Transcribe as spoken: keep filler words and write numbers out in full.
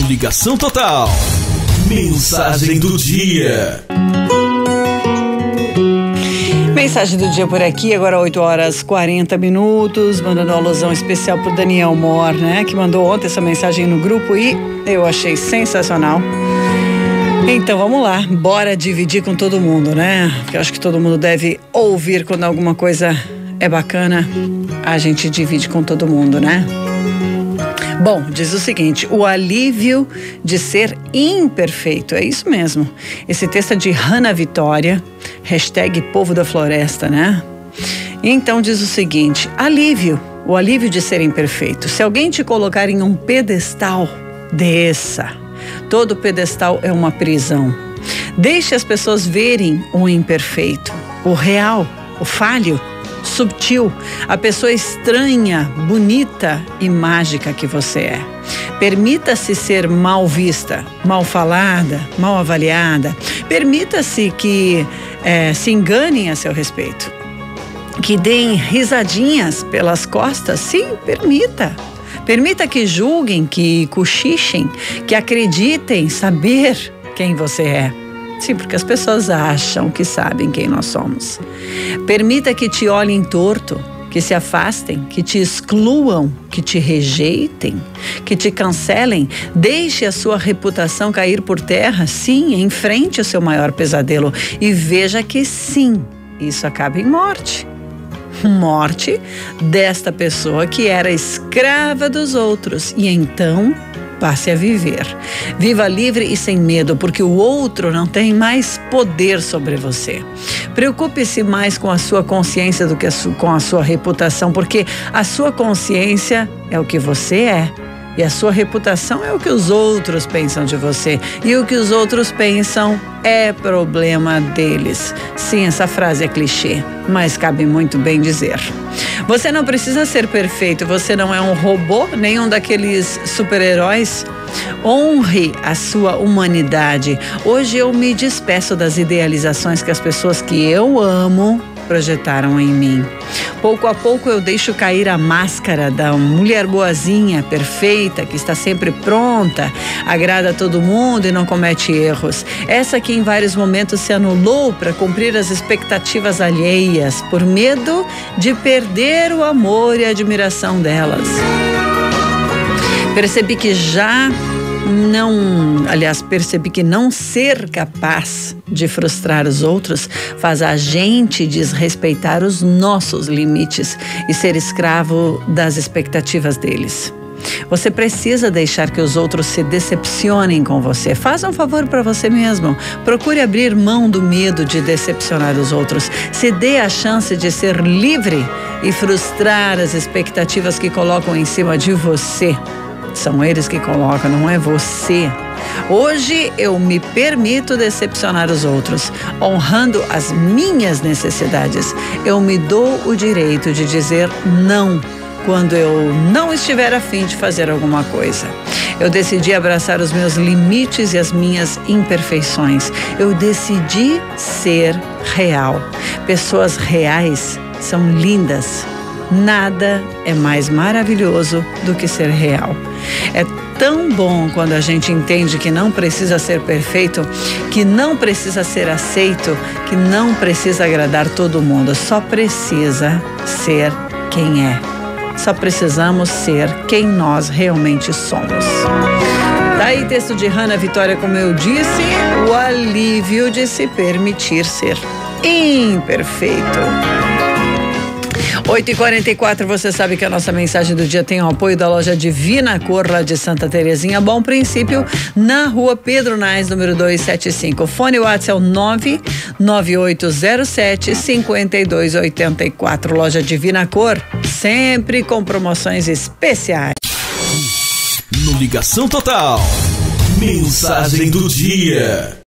Ligação Total. Mensagem do dia. Mensagem do dia por aqui, agora oito horas e quarenta minutos, mandando uma alusão especial pro Daniel Mor, né? Que mandou ontem essa mensagem no grupo e eu achei sensacional. Então vamos lá, bora dividir com todo mundo, né? Porque eu acho que todo mundo deve ouvir quando alguma coisa é bacana, a gente divide com todo mundo, né? Bom, diz o seguinte: o alívio de ser imperfeito, é isso mesmo. Esse texto é de Hannah Vitória, hashtag Povo da Floresta, né? Então diz o seguinte: alívio, o alívio de ser imperfeito. Se alguém te colocar em um pedestal, desça. Todo pedestal é uma prisão. Deixe as pessoas verem o imperfeito, o real, o falho, subtil, a pessoa estranha, bonita e mágica que você é. Permita-se ser mal vista, mal falada, mal avaliada. Permita-se que é, se enganem a seu respeito, que deem risadinhas pelas costas. Sim, permita. Permita que julguem, que cochichem, que acreditem saber quem você é. Sim, porque as pessoas acham que sabem quem nós somos. Permita que te olhem torto, que se afastem, que te excluam, que te rejeitem, que te cancelem. Deixe a sua reputação cair por terra. Sim, enfrente o seu maior pesadelo e veja que sim, isso acaba em morte. Morte desta pessoa que era escrava dos outros e então passe a viver. Viva livre e sem medo, porque o outro não tem mais poder sobre você. Preocupe-se mais com a sua consciência do que a su- com a sua reputação, porque a sua consciência é o que você é. E a sua reputação é o que os outros pensam de você. E o que os outros pensam é problema deles. Sim, essa frase é clichê, mas cabe muito bem dizer. Você não precisa ser perfeito, você não é um robô, nem um daqueles super-heróis. Honre a sua humanidade. Hoje eu me despeço das idealizações que as pessoas que eu amo projetaram em mim. Pouco a pouco eu deixo cair a máscara da mulher boazinha, perfeita, que está sempre pronta, agrada a todo mundo e não comete erros. Essa que em vários momentos se anulou para cumprir as expectativas alheias, por medo de perder o amor e a admiração delas. Percebi que já não, aliás, percebi que não ser capaz de frustrar os outros faz a gente desrespeitar os nossos limites e ser escravo das expectativas deles. Você precisa deixar que os outros se decepcionem com você. Faça um favor para você mesmo. Procure abrir mão do medo de decepcionar os outros. Se dê a chance de ser livre e frustrar as expectativas que colocam em cima de você. São eles que colocam, não é você. Hoje eu me permito decepcionar os outros, honrando as minhas necessidades. Eu me dou o direito de dizer não quando eu não estiver a fim de fazer alguma coisa. Eu decidi abraçar os meus limites e as minhas imperfeições. Eu decidi ser real. Pessoas reais são lindas. Nada é mais maravilhoso do que ser real. É tão bom quando a gente entende que não precisa ser perfeito, que não precisa ser aceito, que não precisa agradar todo mundo. Só precisa ser quem é. Só precisamos ser quem nós realmente somos. Daí texto de Hannah Vitória, como eu disse, o alívio de se permitir ser imperfeito. oito e quarenta e quatro, você sabe que a nossa mensagem do dia tem o apoio da loja Divina Cor, lá de Santa Terezinha, Bom Princípio, na rua Pedro Nais, número duzentos e setenta e cinco. O fone WhatsApp é o nove nove oito zero sete cinco dois oito quatro. Loja Divina Cor, sempre com promoções especiais. No Ligação Total, mensagem do dia.